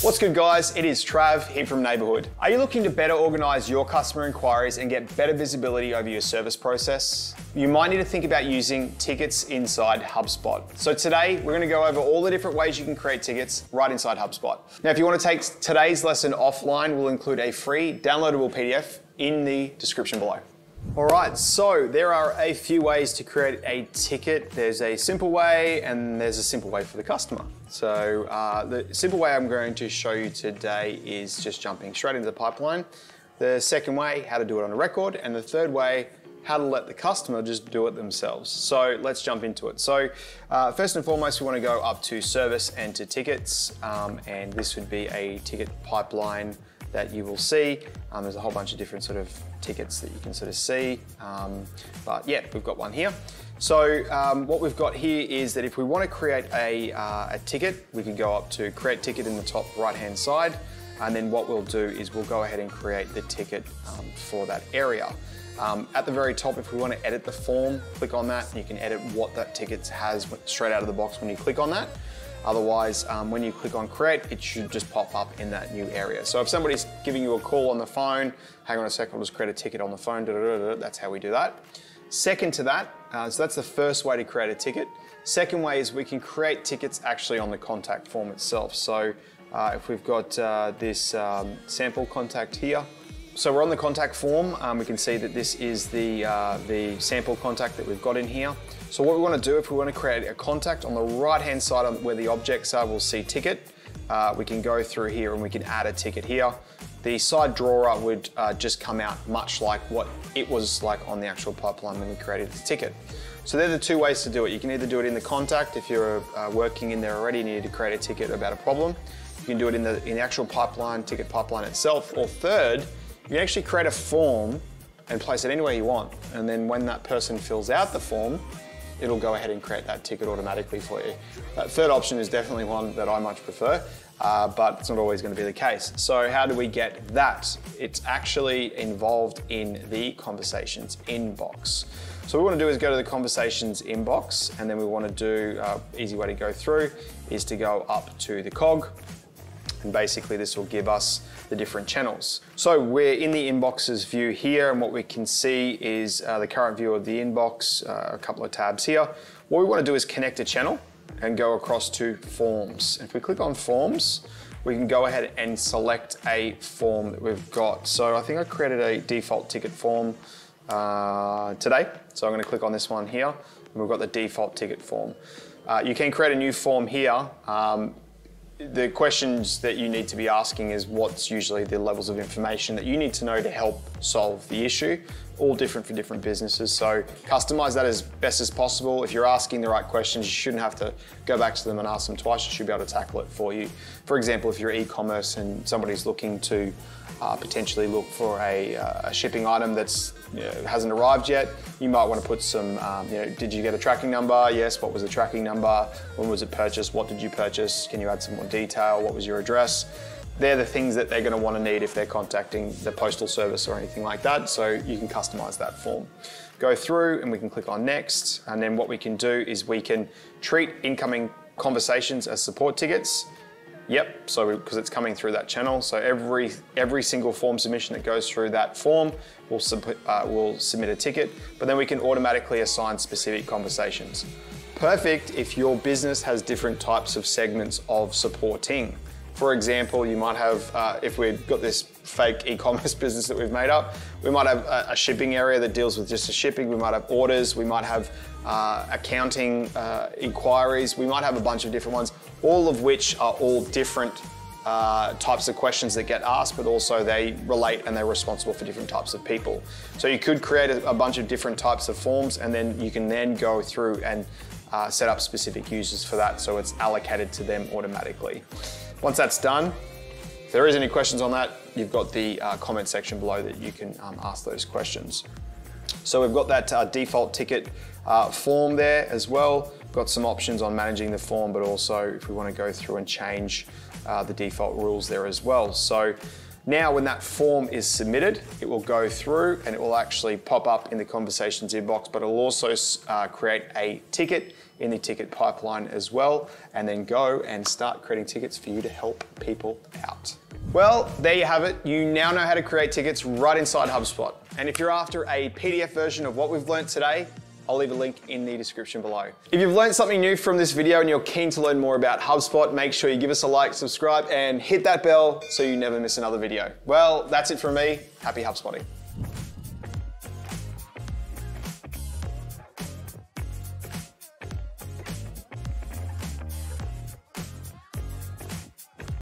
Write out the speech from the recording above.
What's good, guys? It is Trav here from Neighbourhood. Are you looking to better organise your customer inquiries and get better visibility over your service process? You might need to think about using tickets inside HubSpot. So today, we're going to go over all the different ways you can create tickets right inside HubSpot. Now, if you want to take today's lesson offline, we'll include a free downloadable PDF in the description below. All right, so there are a few ways to create a ticket. There's a simple way and there's a simple way for the customer. So the simple way I'm going to show you today is just jumping straight into the pipeline. The second way, how to do it on a record. And the third way, how to let the customer just do it themselves. So let's jump into it. So first and foremost, we want to go up to service and to tickets. And this would be a ticket pipeline that you will see. There's a whole bunch of different sort of tickets that you can sort of see. But yeah, we've got one here. So what we've got here is that if we want to create a ticket, we can go up to create ticket in the top right-hand side. And then what we'll do is we'll go ahead and create the ticket for that area. At the very top, if we want to edit the form, click on that. You can edit what that ticket has straight out of the box when you click on that. Otherwise, when you click on create, it should just pop up in that new area. So if somebody's giving you a call on the phone, hang on a second, we'll just create a ticket on the phone, that's how we do that. Second to that, so that's the first way to create a ticket. Second way is we can create tickets actually on the contact form itself. So if we've got this sample contact here, so we're on the contact form, we can see that this is the sample contact that we've got in here. So what we want to do, if we want to create a contact, on the right-hand side where the objects are, we'll see ticket. We can go through here and we can add a ticket here. The side drawer would just come out much like what it was like on the actual pipeline when we created the ticket. So they're the two ways to do it. You can either do it in the contact, if you're working in there already and you need to create a ticket about a problem. You can do it in the actual pipeline, ticket pipeline itself. Or third, you can actually create a form and place it anywhere you want. And then when that person fills out the form, it'll go ahead and create that ticket automatically for you. That third option is definitely one that I much prefer, but it's not always going to be the case. So how do we get that? It's actually involved in the conversations inbox. So what we want to do is go to the conversations inbox, and then we want to do, easy way to go through is to go up to the cog. And basically this will give us the different channels. So we're in the inboxes view here, and what we can see is the current view of the inbox, a couple of tabs here. What we want to do is connect a channel and go across to forms. If we click on forms, we can go ahead and select a form that we've got. So I think I created a default ticket form today. So I'm going to click on this one here, and we've got the default ticket form. You can create a new form here. The questions that you need to be asking is what's usually the levels of information that you need to know to help solve the issue, all different for different businesses. So customize that as best as possible. If you're asking the right questions, you shouldn't have to go back to them and ask them twice. You should be able to tackle it for you. For example, if you're e-commerce and somebody's looking to potentially look for a shipping item that's hasn't arrived yet, you might want to put some, did you get a tracking number? Yes, what was the tracking number? When was it purchased? What did you purchase? Can you add some more detail? What was your address? They're the things that they're going to want to need if they're contacting the postal service or anything like that, so you can customize that form. Go through and we can click on next, and then what we can do is we can treat incoming conversations as support tickets. Yep, so because it's coming through that channel, so every single form submission that goes through that form will submit a ticket, but then we can automatically assign specific conversations. Perfect if your business has different types of segments of supporting. For example, you might have, if we've got this fake e-commerce business that we've made up, we might have a shipping area that deals with just the shipping, we might have orders, we might have accounting inquiries, we might have a bunch of different ones, all of which are all different types of questions that get asked, but also they relate and they're responsible for different types of people. So you could create a bunch of different types of forms, and then you can then go through and set up specific users for that, so it's allocated to them automatically. Once that's done, if there is any questions on that, you've got the comment section below that you can ask those questions. So we've got that default ticket form there as well. Got some options on managing the form, but also if we want to go through and change the default rules there as well. So now when that form is submitted, it will go through and it will actually pop up in the conversations inbox, but it'll also create a ticket in the ticket pipeline as well, and then go and start creating tickets for you to help people out. Well, there you have it. You now know how to create tickets right inside HubSpot. And if you're after a PDF version of what we've learned today, I'll leave a link in the description below. If you've learned something new from this video and you're keen to learn more about HubSpot, make sure you give us a like, subscribe, and hit that bell so you never miss another video. Well, that's it from me. Happy HubSpotting.